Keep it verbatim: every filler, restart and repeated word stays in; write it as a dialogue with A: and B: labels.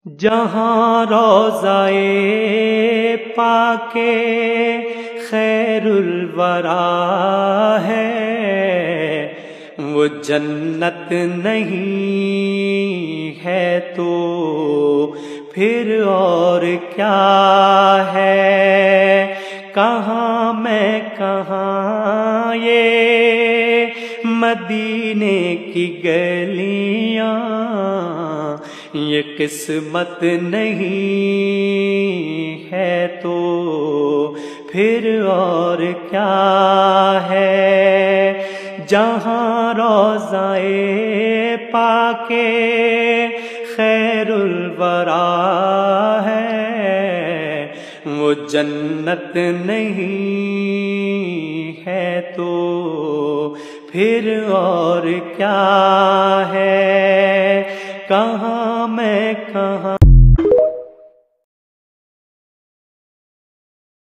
A: جہاں روضہ پاک خیر الورا ہے وہ جنت نہیں ہے تو پھر اور کیا ہے؟ کہاں میں کہاں یہ مدینے کی گلیاں، یہ قسمت نہیں ہے تو پھر اور کیا ہے؟ جہاں روضہ پاک خیر الورا ہے وہ جنت نہیں ہے تو پھر اور کیا ہے؟ کہاں